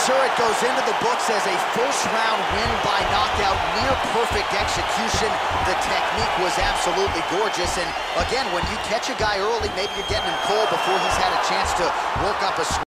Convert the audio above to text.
sure it goes into the books as a first-round win by knockout, near-perfect execution. The technique was absolutely gorgeous, and again, when you catch a guy early, maybe you're getting him cold before he's had a chance to work up a